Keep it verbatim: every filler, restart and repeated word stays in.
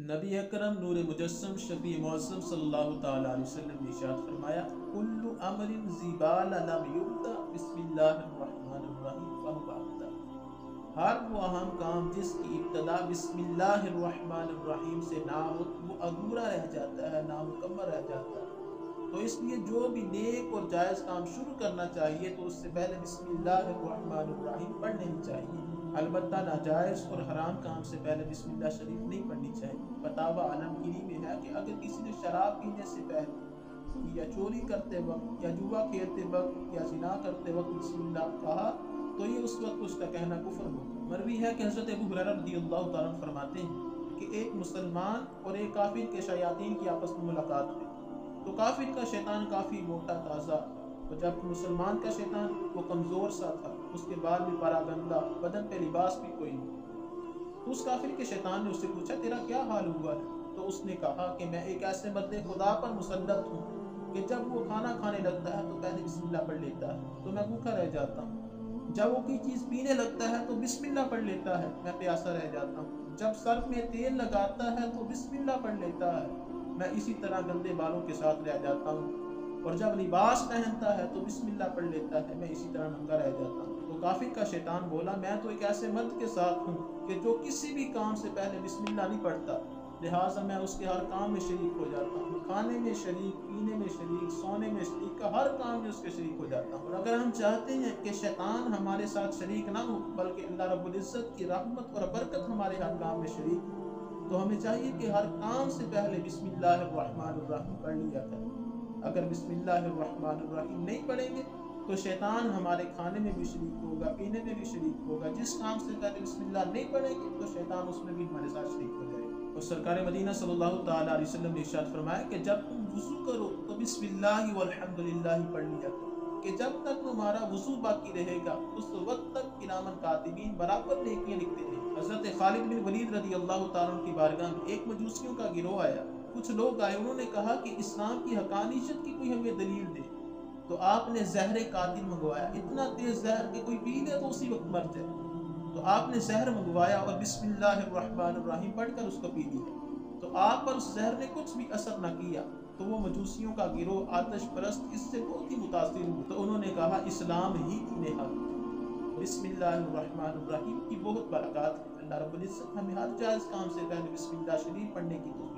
نبی اکرم نور مجسم شفیع معظم صلی اللہ تعالی علیہ وسلم نے ارشاد فرمایا کل امر زبال لم یبدا بسم اللہ الرحمن الرحیم فهو ابدا، ہر وہ اہم کام جس کی ابتدا بسم اللہ الرحمن الرحیم سے نہ ہو وہ ادھورا رہ جاتا ہے، نامکمل رہ جاتا ہے۔ تو اس لیے جو بھی نیک اور جائز کام شروع کرنا چاہیے تو اس سے پہلے بسم اللہ الرحمن الرحیم پڑھ لینی چاہیے، البتہ ناجائز اور حرام کام سے پہلے بسم اللہ شریف نہیں پڑھنی چاہیے۔ فتاوی عالمگیری میں ہے کہ اگر کسی نے شراب پینے سے پہلے یا چوری کرتے وقت یا جوا کھیلتے وقت یا زنا کرتے وقت بسم اللہ کہا تو یہ اس وقت اس کا کہنا کفر ہوگا۔ مروی ہے کہ حضرت ابو ہریرہ رضی اللہ تعالیٰ عنہ فرماتے ہیں کہ ایک مسلمان اور ایک کافر کے شیاطین کی آپس میں ملاقات ہوئی تو کافر کا شیطان کافی موٹا تازہ اور جب مسلمان کا شیطان وہ کمزور سا تھا، اس کے بعد بھی پارا گندہ، بدن پہ لباس بھی کوئی نہیں۔ تو اس کافر کے شیطان نے اس سے پوچھا تیرا کیا حال ہوا ہے؟ تو اس نے کہا کہ میں ایک ایسے مرد خدا پر مسلط ہوں کہ جب وہ کھانا کھانے لگتا ہے تو پہلے بسم اللہ پڑھ لیتا ہے تو میں بھوکا رہ جاتا ہوں، جب وہ کوئی چیز پینے لگتا ہے تو بسم اللہ پڑھ لیتا ہے میں پیاسا رہ جاتا ہوں، جب سر میں تیل لگاتا ہے تو بسم اللہ پڑھ لیتا ہے میں اسی طرح گندے بالوں کے ساتھ رہ جاتا ہوں، اور جب لباس پہنتا ہے تو بسم اللہ پڑھ لیتا ہے میں اسی طرح ننگا رہ جاتا ہوں۔ تو کافر کا شیطان بولا میں تو ایک ایسے مرد کے ساتھ ہوں کہ جو کسی بھی کام سے پہلے بسم اللہ نہیں پڑھتا، لہٰذا میں اس کے ہر کام میں شریک ہو جاتا ہوں، کھانے میں شریک، پینے میں شریک، سونے میں شریک، کا ہر کام میں اس کے شریک ہو جاتا ہوں۔ اور اگر ہم چاہتے ہیں کہ شیطان ہمارے ساتھ شریک نہ ہو بلکہ اللہ رب العزت کی رحمت اور برکت ہمارے ہر کام میں شریک ہو تو ہمیں چاہیے کہ ہر کام سے پہلے بسم اللہ الرحمن الرحیم پڑھ لیا کریں۔ اگر بسم اللہ الرحمن الرحیم نہیں پڑھیں گے تو شیطان ہمارے کھانے میں بھی شریک ہوگا، پینے میں بھی شریک ہوگا، جس کام سے پہلے بسم اللہ نہیں پڑھیں گے تو شیطان اس میں بھی ہمارے ساتھ شریک ہو جائے گا۔ اور سرکار مدینہ صلی اللہ تعالیٰ علیہ وسلم نے ارشاد فرمایا کہ جب تم وضو کرو تو بسم اللہ والحمدللہ پڑھ لیا کرو، کہ جب تک تمہارا وضو باقی رہے گا اس وقت تک کرام الکاتبین برابر نیکیاں لکھتے رہیں۔ حضرت خالد بن ولید رضی اللہ تعالیٰ عنہ کی بارگاہ میں ایک مجوسیوں کا گروہ آیا، کچھ لوگ آئے، انہوں نے کہا کہ اسلام کی حقانیت کی کوئی ہمیں دلیل دے، تو آپ نے زہر قاتل منگوایا، اتنا تیز زہر کہ کوئی پی لے تو اسی وقت مر جائے، تو آپ نے زہر منگوایا اور بسم اللہ الرحمن الرحیم پڑھ کر اس کو پی لیا، تو آپ پر اس زہر نے کچھ بھی اثر نہ کیا، تو وہ مجوسیوں کا گروہ آتش پرست اس سے بہت ہی متاثر ہوئے، تو انہوں نے کہا اسلام ہی کی نہایت بسم اللہ الرحمن الرحیم کی بہت برکات ہے۔ اللہ رب العزت ہمیں ہر جائز کام سے پہلے بسم اللہ شریف پڑھنے کی توفیق